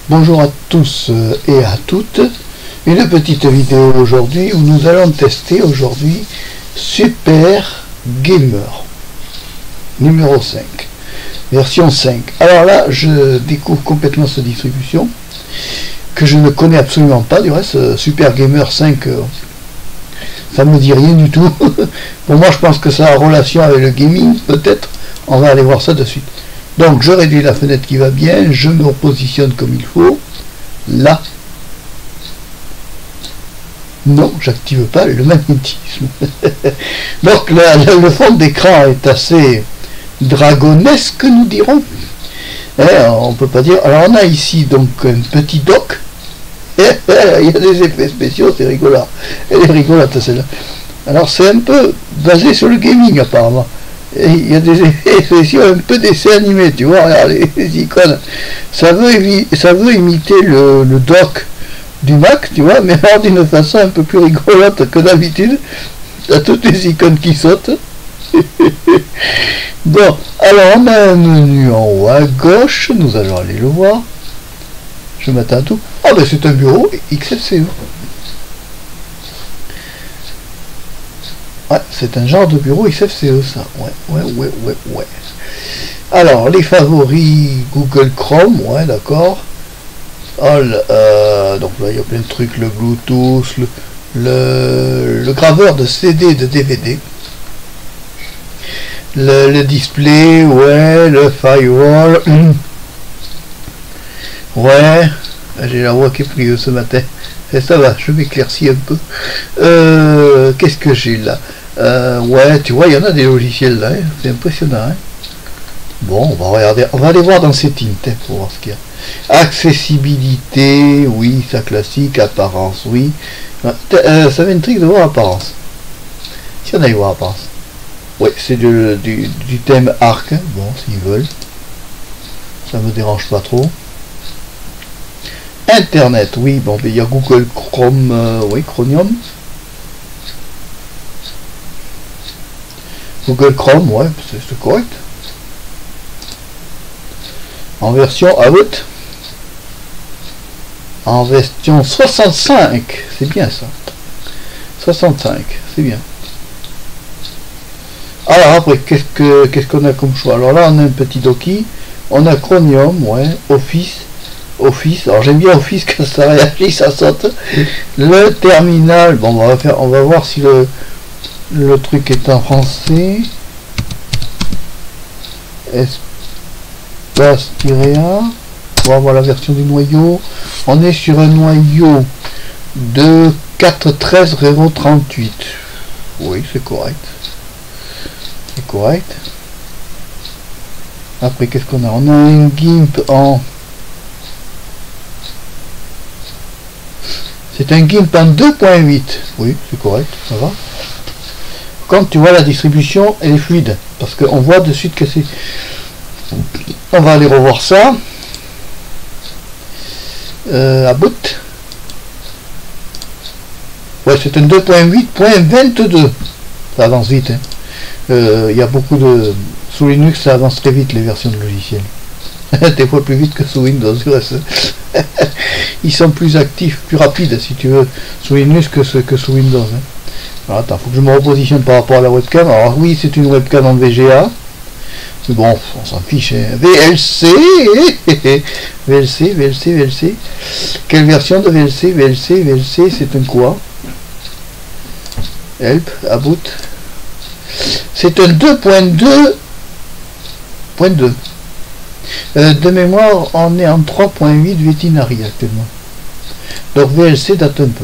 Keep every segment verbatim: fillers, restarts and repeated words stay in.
Bonjour à tous et à toutes. Une petite vidéo aujourd'hui où nous allons tester aujourd'hui Super Gamer numéro cinq, version cinq. Alors là, je découvre complètement cette distribution que je ne connais absolument pas. Du reste, Super Gamer cinq, ça me dit rien du tout. Pour moi, je pense que ça a relation avec le gaming, peut-être. On va aller voir ça de suite. Donc, je réduis la fenêtre qui va bien, je me repositionne comme il faut. Là. Non, j'active pas le magnétisme. Donc, là, le fond d'écran est assez dragonesque, nous dirons. Eh, on peut pas dire. Alors, on a ici donc un petit dock. Il y a des effets spéciaux, c'est rigolo. Elle est rigolote celle-là. Alors, c'est un peu basé sur le gaming, apparemment. Et il y a des effets spéciaux un peu dessin animé, tu vois, regarde les, les icônes. Ça veut, ça veut imiter le, le dock du Mac, tu vois, mais alors d'une façon un peu plus rigolote que d'habitude. T'as toutes les icônes qui sautent. Bon, alors on a un menu en haut à gauche, nous allons aller le voir. Je m'attends à tout. Ah ben c'est un bureau X F C E. Ouais, c'est un genre de bureau X F C E ça. Ouais, ouais, ouais, ouais, ouais. Alors, les favoris Google Chrome, ouais, d'accord. All, euh, donc là, il y a plein de trucs, le Bluetooth, le, le, le graveur de C D et de D V D. Le, le display, ouais, le firewall. Ouais, j'ai la voix qui est plieuse ce matin. Et ça va, je m'éclaircis un peu. Euh, Qu'est-ce que j'ai là? euh, Ouais, tu vois, il y en a des logiciels là, hein, c'est impressionnant. Hein. Bon, on va regarder, on va aller voir dans Settings hein, pour voir ce qu'il y a. Accessibilité, oui, ça classique. Apparence, oui. Euh, ça m'intrigue de voir apparence. Si on aille voir apparence. Oui, c'est du, du, du thème arc. Hein. Bon, s'ils veulent. Ça me dérange pas trop. Internet, oui, bon, il y a Google Chrome, euh, oui, Chromium. Google Chrome, ouais, c'est correct. En version out. En version soixante-cinq, c'est bien ça. soixante-cinq, c'est bien. Alors après, qu'est-ce que qu'est-ce qu'on a comme choix? Alors là, on a un petit docky. On a Chromium, ouais, Office. Office, alors j'aime bien Office quand ça réagit, ça saute. Le terminal, bon on va faire, on va voir si le le truc est en français. Espace-A, on va voir la version du noyau. On est sur un noyau de quatre treize zéro trente-huit. Oui, c'est correct. C'est correct. Après, qu'est-ce qu'on a? On a un GIMP en C'est un GIMP en deux point huit. Oui, c'est correct, ça va. Quand tu vois la distribution, elle est fluide. Parce qu'on voit de suite que c'est... On va aller revoir ça. Euh, à bout. Ouais, c'est un deux point huit point vingt-deux. Ça avance vite. Hein. Euh, y a beaucoup de... Sous Linux, ça avance très vite, les versions de logiciels. Des fois plus vite que sous Windows. Ils sont plus actifs, plus rapides si tu veux sous Linux que, ce, que sous Windows. Hein. Alors attends, faut que je me repositionne par rapport à la webcam. Alors oui, c'est une webcam en V G A. Mais bon, on s'en fiche. Hein. V L C V L C, V L C, V L C. Quelle version de V L C? V L C, V L C, c'est un quoi? Help, about. C'est un deux point deux point deux. Euh, de mémoire, on est en trois point huit Vetinari actuellement. Donc V L C date un peu.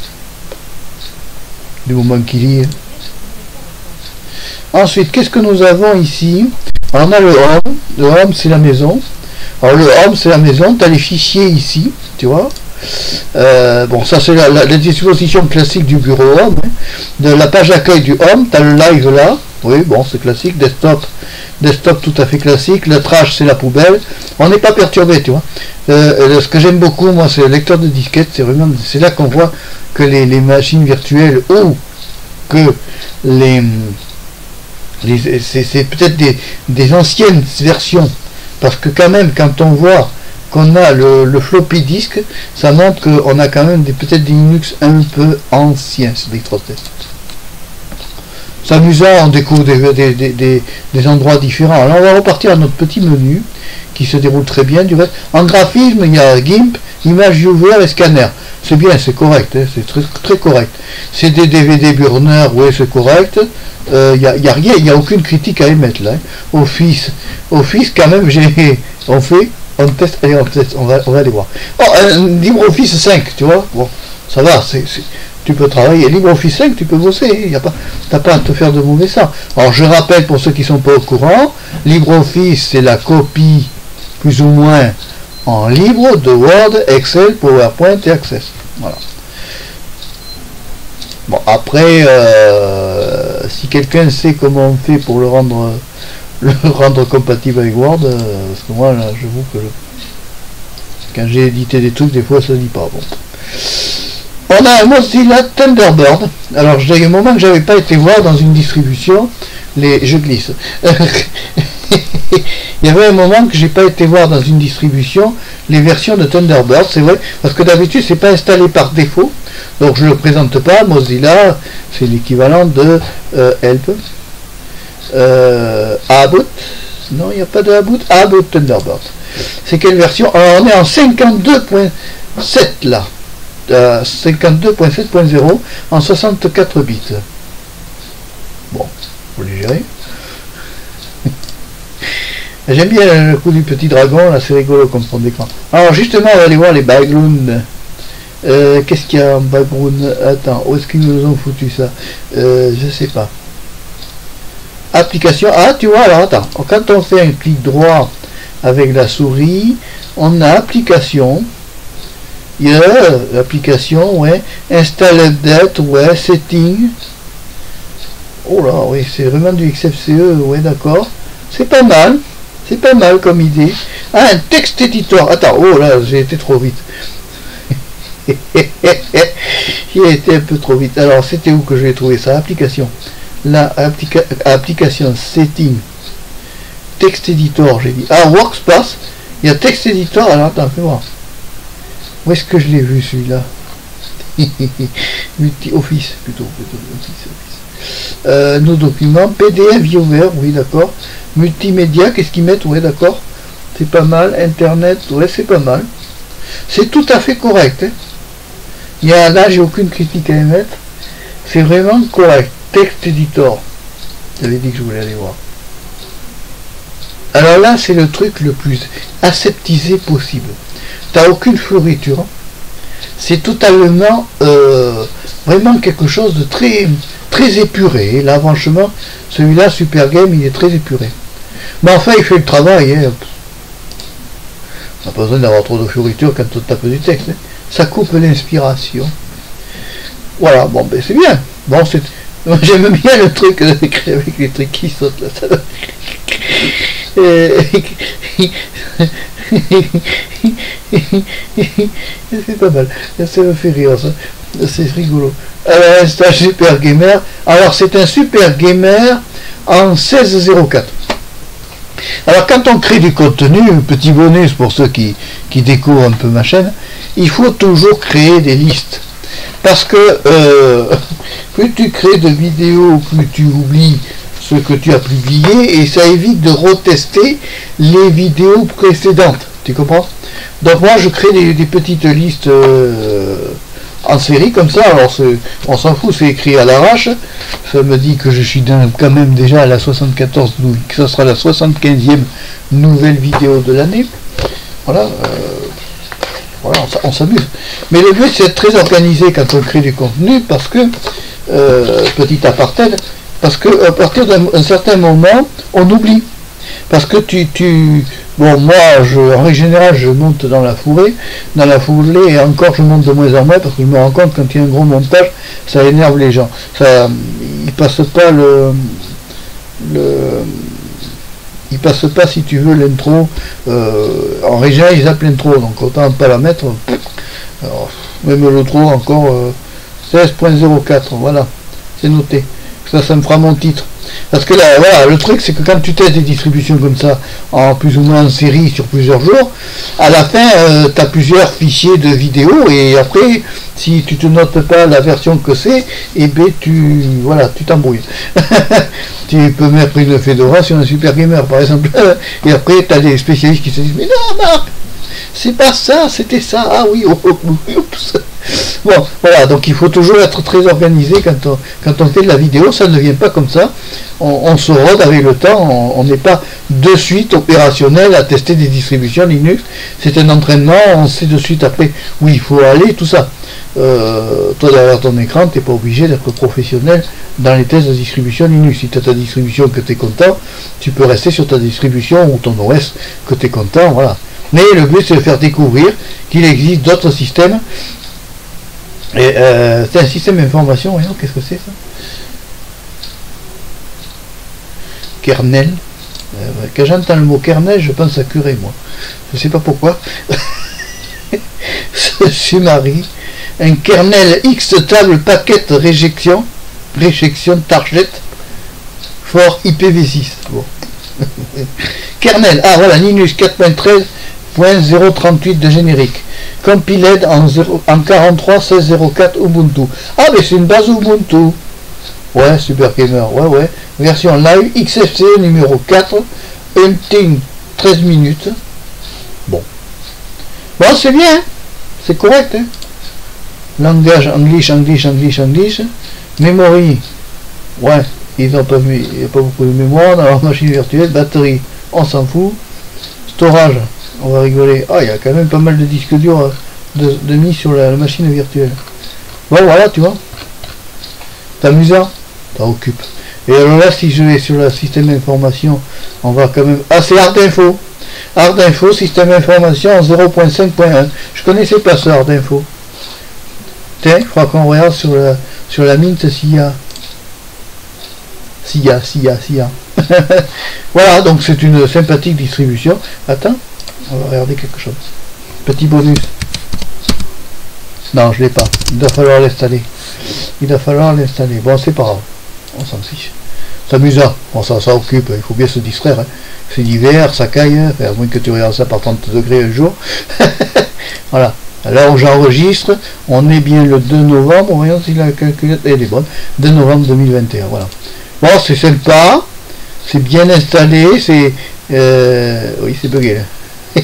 Du moment qu'il y est. Ensuite, qu'est-ce que nous avons ici? Alors, on a le home. Le home, c'est la maison. Alors, le home, c'est la maison. Tu as les fichiers ici, tu vois. Euh, bon, ça, c'est la, la, la disposition classique du bureau home. Hein. De la page d'accueil du home, tu as le live là. Oui, bon, c'est classique. Desktop. Desktop tout à fait classique, le trash c'est la poubelle, on n'est pas perturbé, tu vois. Euh, ce que j'aime beaucoup, moi, c'est le lecteur de disquette, c'est vraiment, c'est là qu'on voit que les, les machines virtuelles ou que les, les c'est peut-être des, des anciennes versions, parce que quand même, quand on voit qu'on a le, le floppy disk, ça montre qu'on a quand même peut-être des Linux un peu anciens sur Spectrotest. C'est amusant, on découvre des, des, des, des, des endroits différents. Alors on va repartir à notre petit menu qui se déroule très bien. Du reste, en graphisme, il y a GIMP, image viewer et scanner. C'est bien, c'est correct, hein, c'est très, très correct. C'est des D V D burner, oui, c'est correct. Il euh, n'y a, y a rien, il n'y a aucune critique à émettre là. Hein. Office, Office, quand même, j'ai, on fait, on teste, allez, on teste, on va, on va aller voir. Oh, un LibreOffice cinq, tu vois, bon, ça va, c'est, tu peux travailler. LibreOffice cinq, tu peux bosser, il n'y a pas, t'as pas à te faire de mauvais sang. Alors, je rappelle pour ceux qui ne sont pas au courant, LibreOffice, c'est la copie, plus ou moins, en libre de Word, Excel, PowerPoint et Access. Voilà. Bon, après, euh, si quelqu'un sait comment on fait pour le rendre le rendre compatible avec Word, euh, parce que moi, là, j'avoue que le, quand j'ai édité des trucs, des fois, ça dit pas. Bon. On a un Mozilla Thunderbird. Alors, il y a un moment que j'avais pas été voir dans une distribution, les, je glisse. Il y avait un moment que j'ai pas été voir dans une distribution les versions de Thunderbird, c'est vrai, parce que d'habitude c'est pas installé par défaut, donc je le présente pas. Mozilla, c'est l'équivalent de euh, Help, euh, About, non, il n'y a pas de About, About Thunderbird. C'est quelle version? Alors on est en cinquante-deux point sept là, euh, cinquante-deux point sept point zéro en soixante-quatre bits. Bon, vous les gérez. J'aime bien le coup du petit dragon, là c'est rigolo comme fond d'écran. Alors justement, on va aller voir les backgrounds. Euh, Qu'est-ce qu'il y a en background? Attends, où est-ce qu'ils nous ont foutu ça? euh, Je sais pas. Application. Ah, tu vois, alors attends. Quand on fait un clic droit avec la souris, on a application. Il y a l'application, ouais. Install update, ouais. Setting. Oh là, oui, c'est vraiment du X F C E, ouais, d'accord. C'est pas mal. C'est pas mal comme idée. Ah, un texte éditeur. Attends, oh là, j'ai été trop vite. J'ai été un peu trop vite. Alors, c'était où que j'ai trouvé ça? Application. La applica application setting. Texte éditeur, j'ai dit. Ah, Workspace. Il y a texte éditeur. Alors, attends, fais voir. Où est-ce que je l'ai vu celui-là? Multi-office, plutôt. plutôt office, office. Euh, nos documents. P D F viewer, oui, d'accord. Multimédia, qu'est-ce qu'ils mettent? Ouais, d'accord. C'est pas mal. Internet, ouais, c'est pas mal. C'est tout à fait correct. Hein. Il y a là, j'ai aucune critique à émettre. C'est vraiment correct. Texte editor. J'avais dit que je voulais aller voir. Alors là, c'est le truc le plus aseptisé possible. T'as aucune floriture. Hein. C'est totalement euh, vraiment quelque chose de très très épuré. Là, franchement, celui-là, Super Game, il est très épuré. Mais enfin, il fait le travail. Hein. On n'a pas besoin d'avoir trop de fioritures quand on tape du texte. Hein. Ça coupe l'inspiration. Voilà, bon, ben c'est bien. Bon, c'est... J'aime bien le truc avec les trucs qui sautent là. Ça... c'est pas mal. Ça me fait rire, ça. C'est rigolo. Alors, c'est un Super Gamer. Alors, c'est un Super Gamer en seize zéro quatre. Alors, quand on crée du contenu, petit bonus pour ceux qui, qui découvrent un peu ma chaîne, il faut toujours créer des listes. Parce que euh, plus tu crées de vidéos, plus tu oublies ce que tu as publié et ça évite de retester les vidéos précédentes. Tu comprends? Donc moi je crée des, des petites listes euh, en série comme ça. Alors on s'en fout, c'est écrit à l'arrache. Ça me dit que je suis dans, quand même déjà à la soixante-quatorze, que ce sera la soixante-quinzième nouvelle vidéo de l'année. Voilà. Euh, Voilà, on s'amuse. Mais le but, c'est d'être très organisé quand on crée du contenu, parce que, euh, petit aparté, parce que à partir d'un certain moment, on oublie. Parce que tu, tu bon, moi, je, en règle générale, je monte dans la foulée, dans la foulée, et encore, je monte de moins en moins, parce que je me rends compte, quand il y a un gros montage, ça énerve les gens. Ça, ils passent pas le... le il passe pas, si tu veux, l'intro. Euh, en région, ils appellent l'intro, donc autant pas la mettre. Alors, même l'intro encore euh, seize point zéro quatre, voilà, c'est noté. Ça, ça me fera mon titre. Parce que là, voilà, le truc c'est que quand tu testes des distributions comme ça, en plus ou moins en série sur plusieurs jours, à la fin, euh, tu as plusieurs fichiers de vidéos, et après, si tu te notes pas la version que c'est, et ben tu voilà, tu t'embrouilles. Tu peux mettre une Fedora sur un Super Gamer, par exemple, et après, tu as des spécialistes qui se disent, mais non, Marc, c'est pas ça, c'était ça, ah oui, oh, oh, oups. Bon, voilà, donc il faut toujours être très organisé quand on, quand on fait de la vidéo, ça ne vient pas comme ça, on, on se rôde avec le temps, on n'est pas de suite opérationnel à tester des distributions Linux, c'est un entraînement, on sait de suite après où il faut aller, tout ça. Euh, toi derrière ton écran, tu n'es pas obligé d'être professionnel dans les tests de distribution Linux. Si tu as ta distribution que tu es content, tu peux rester sur ta distribution ou ton O S que tu es content, voilà. Mais le but c'est de faire découvrir qu'il existe d'autres systèmes. Et euh, c'est un système d'information, voyons, qu'est-ce que c'est ça? Kernel. Euh, quand j'entends le mot kernel, je pense à curé, moi. Je sais pas pourquoi. Summary. Un kernel X table packet réjection. Réjection target for I P v six. Bon. Kernel. Ah voilà, Linux quatre point treize point zéro trente-huit de générique. Compiled en, en quarante-trois seize zéro quatre Ubuntu. Ah, mais c'est une base Ubuntu. Ouais, Super Gamer, ouais, ouais. Version live, X F C E numéro quatre, hunting treize minutes. Bon. Bon, c'est bien, hein, c'est correct. Hein. Langage, English, English, English, English. Memory, ouais, ils n'ont pas mis, il n'y a pas beaucoup de mémoire dans leur machine virtuelle. Batterie, on s'en fout. Storage, on va rigoler. Ah, il y a quand même pas mal de disques durs de, de mis sur la, la machine virtuelle. Bon, voilà, tu vois. C'est amusant. Ça occupe. Et alors là, si je vais sur le système d'information, on va quand même... Ah, c'est Hard Info. Hard Info, système d'information en zéro point cinq point un. Je connaissais pas ça, Hard Info. Tiens, il faudra qu'on regarde sur la, sur la Mint s'il y a... S'il y a, s'il y a, s'il y a. Voilà, donc c'est une sympathique distribution. Attends, on va regarder quelque chose. Petit bonus. Non, je l'ai pas. Il doit falloir l'installer. Il va falloir l'installer. Bon, c'est pas grave. On s'en fiche. C'est amusant. Bon, ça, ça occupe. Il faut bien se distraire. Hein. C'est l'hiver, ça caille. Hein. À moins que tu regardes ça par trente degrés un jour. Voilà. Alors, j'enregistre. On est bien le deux novembre. Voyons si la calculette elle est bonne. deux novembre deux mille vingt et un. Voilà. Bon, c'est sympa. C'est bien installé. C'est. Euh... Oui, c'est bugué là.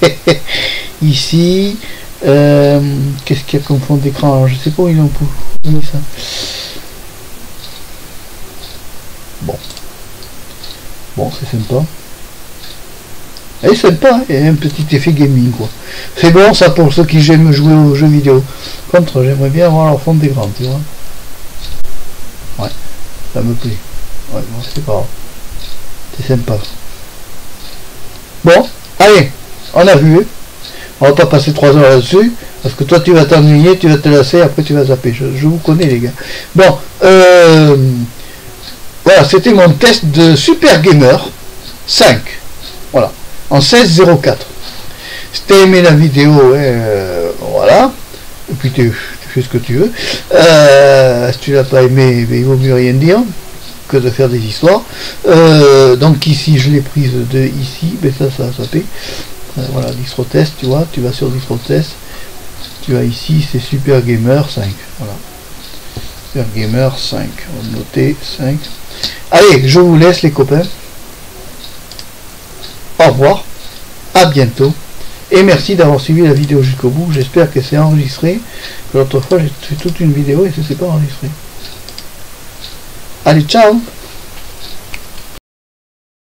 Ici. Euh, Qu'est-ce qu'il y a comme fond d'écran? Je sais pas où ils ont mis ça. Bon. Bon, c'est sympa. Et c'est sympa, il y a un petit effet gaming quoi. C'est bon ça pour ceux qui aiment jouer aux jeux vidéo. Contre, j'aimerais bien avoir leur fond d'écran, tu vois. Ouais, ça me plaît. Ouais, bon, c'est pas grave. C'est sympa. Bon, allez, on a vu. On va pas passer trois heures là-dessus, parce que toi tu vas t'ennuyer, tu vas te lasser, après tu vas zapper. Je, je vous connais les gars. Bon, euh, voilà, c'était mon test de Super Gamer cinq. Voilà, en seize zéro quatre. Si t'as aimé la vidéo, hein, euh, voilà. Et puis tu, tu fais ce que tu veux. Euh, si tu l'as pas aimé, il vaut mieux rien dire que de faire des histoires. Euh, donc ici, je l'ai prise de ici, mais ça, ça a zappé. Voilà, DistroTest, tu vois, tu vas sur DistroTest, tu as ici, c'est Super Gamer cinq, voilà, Super Gamer cinq, on va noter cinq. Allez, je vous laisse les copains, au revoir, à bientôt, et merci d'avoir suivi la vidéo jusqu'au bout, j'espère que c'est enregistré, que l'autre fois j'ai fait toute une vidéo et ça s'est pas enregistré. Allez, ciao.